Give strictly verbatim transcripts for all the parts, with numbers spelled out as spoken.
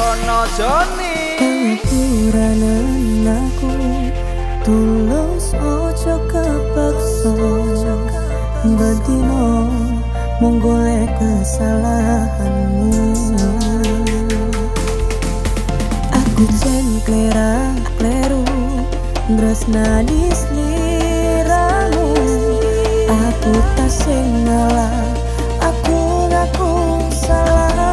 Jono Joni Pengapuranan aku tulus ojo kepaksa bedino menggolek kesalahanmu. Aku jen klera kleru tresna di sliramu. Aku tak sing ngalah, aku ngaku salah.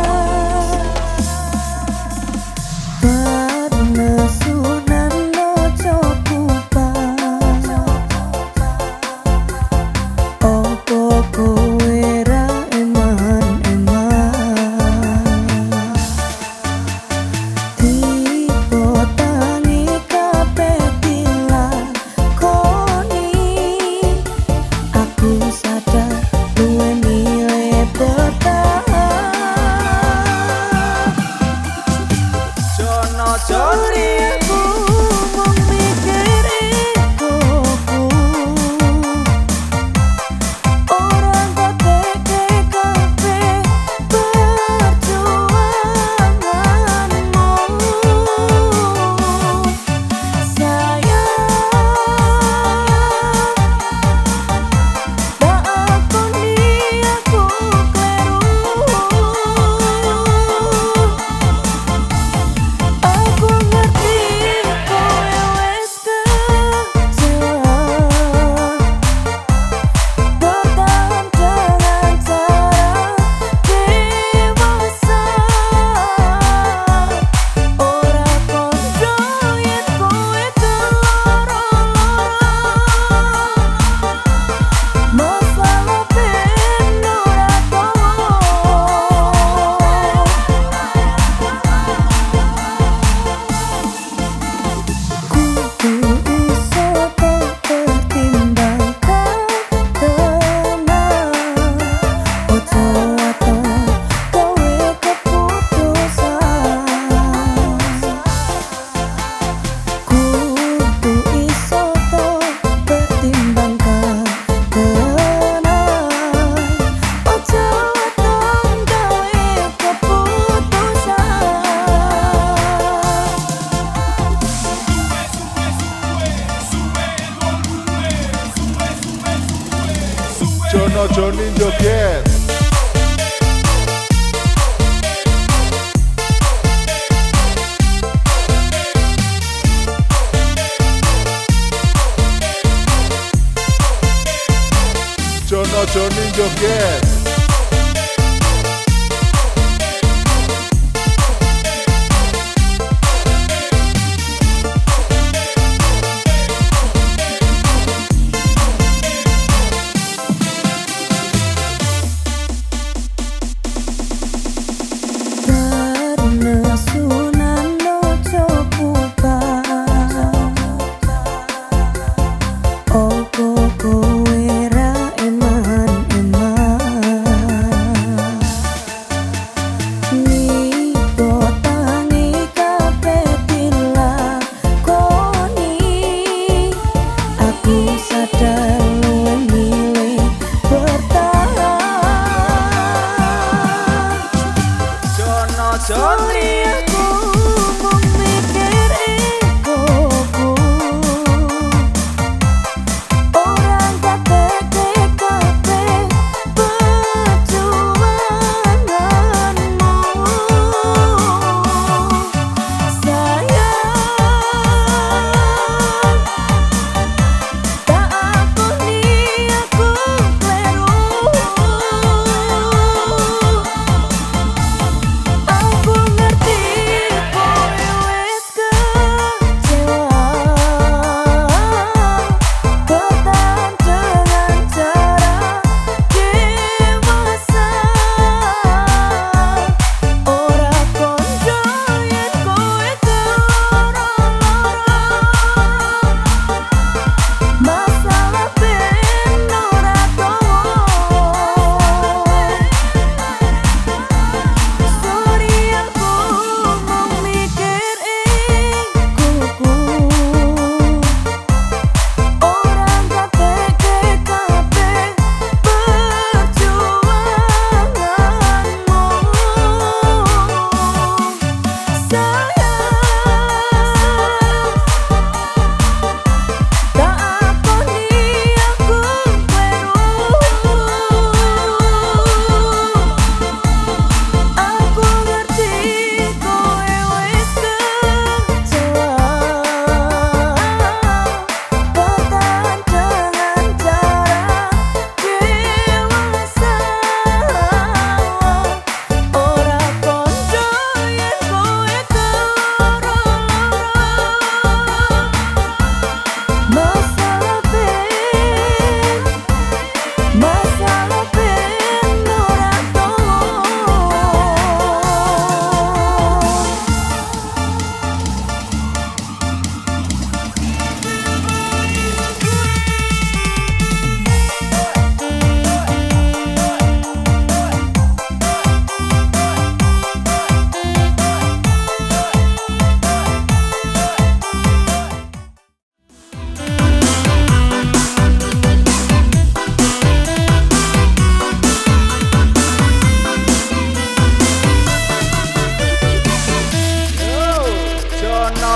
Jono Joni joget. Jono Joni joget. Joni aku memikir egoku, orang kate kate perjuanganmu. Sayang, tak aku ni aku kleru. Aku ngerti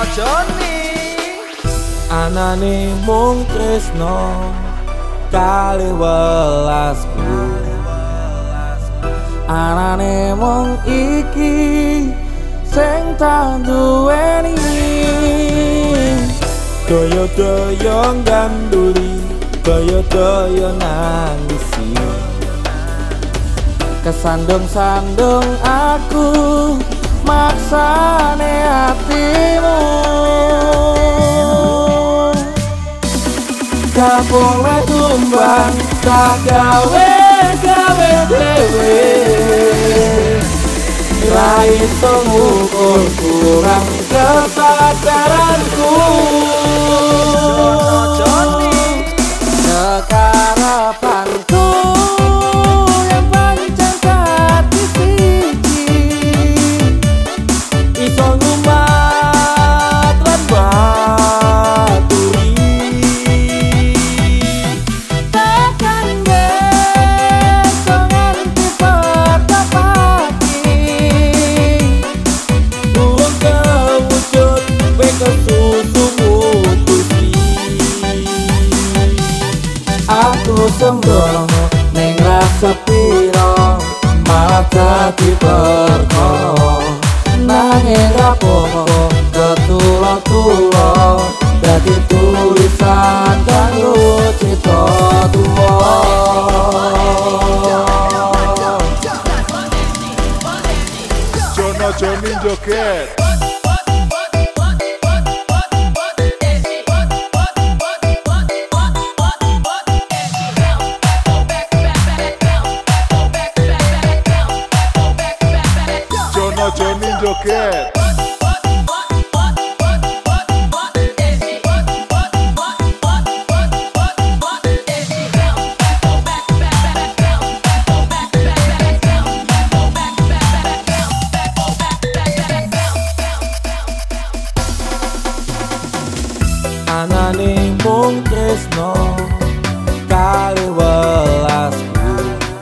Johnny Anane mung tresno kali welasku, anane mung iki sing tak duweni. Doyo-doyo ganduli, doyo-doyo nangisi, kesandung-sandung aku maksane hatimu. Gak boleh tumbang, tak gawe-gawe dewe. Ra iso ngukur kurang kesadaranku. Kekarapanku yang pancen dadi siji, iso ngumpat lan baturi. Tekan besok nganti petapati, durung kewujud kowe kesusu mutusi. Aku sembrono ning rasa piro, malah dadi perkara. Nanging rapopo ketulo-tulo dadi tulisan kanggo cita tuwa. Jono Johnny joget. Jono Johnny joget. Anane mung tresno kali welasku,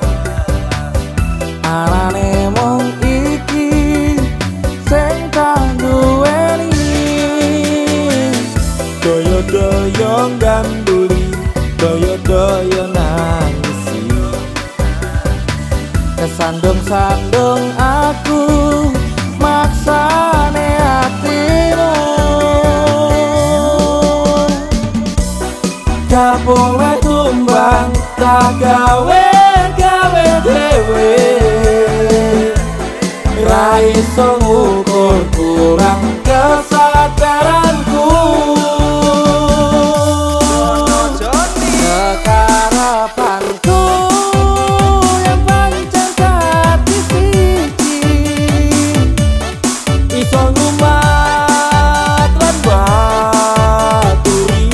anane mung iki sing tak duweni. Doyo-doyo ganduli, doyo-doyo nangisi, kesandung-sandung aku maksane hatimu. Gak boleh tumbang, tak gawe-gawe dewe. Ra iso ngukur kurang kesadaranku. Kekarapanku yang pancen dadi siji, iso ngumpat lan baturi.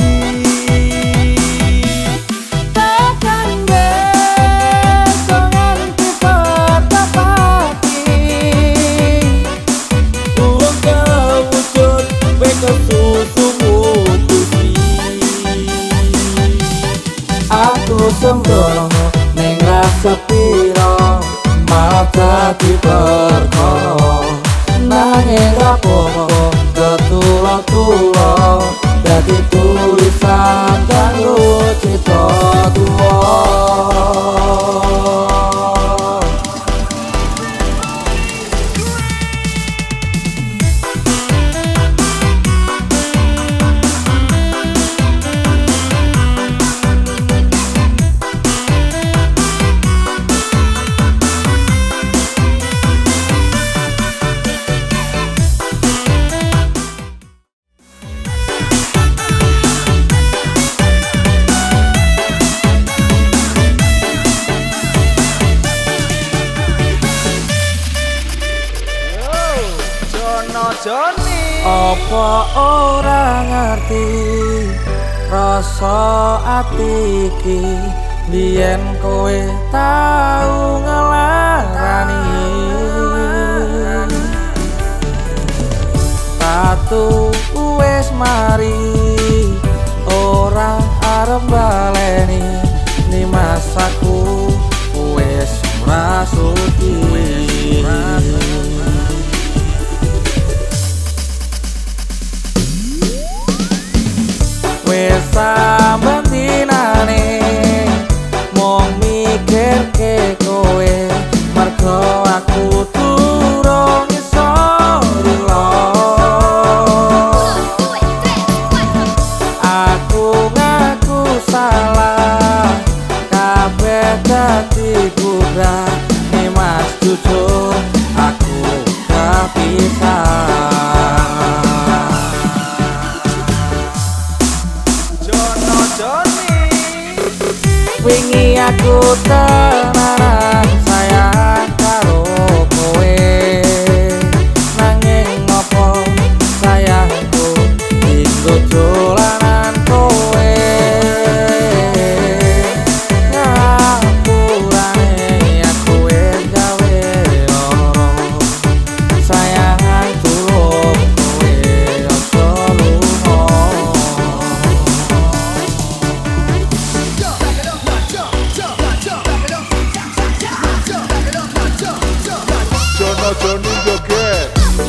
Tekan besok nganti petapati, durung kewujud kowe kesusu mutusi. Aku sembrono ning rasa piro, malah dadi perkara. Nanging rapopo ketulo-tulo dadi tulisan kanggo cita tuwa. Jono Johnny Apa ora ngerti rasa ati iki, biyen kowe tau ngelarani. Tatu wis mari ora arep baleni, ni masaku wis ora suci. saben dinane mung mikirke kowe mergo aku durung iso rela. Aku ngaku salah kabeh dadi kurang nih mas jujur aku gak bisa. Jono Joni Wingi aku tenanan sayang karo kowe nanging ngopo sayangku dinggo dolanan kowe ngapurane aku wis gawe loro sayangan tulung kowe ojo lunga. Jono Joni joget.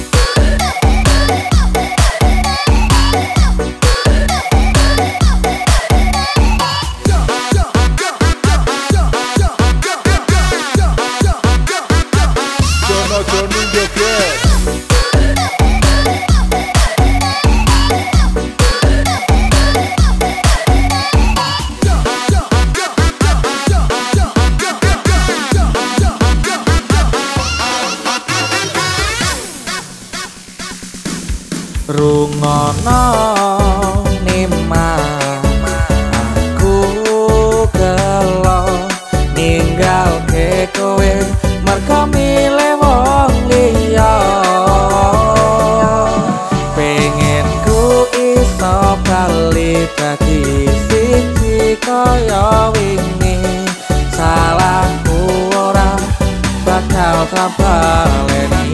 Jono Joni joget. Rungono nimang aku gelo ninggalke kowe mergo milih wong liya. Pengen ku iso bali dadi siji kaya wingi salahku ora bakal kabaleni.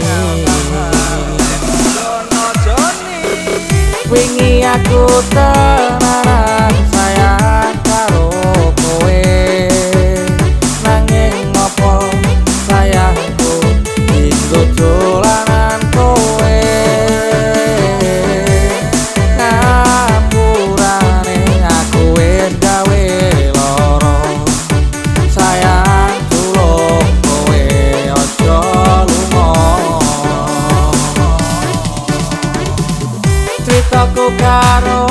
Wingi aku tenanan sayang karo kowe nanging ngopo sayangku dinggo dolanan kowe ngapurane aku wis gawe loro sayang tulung kowe ojo lunga. Ceritaku karo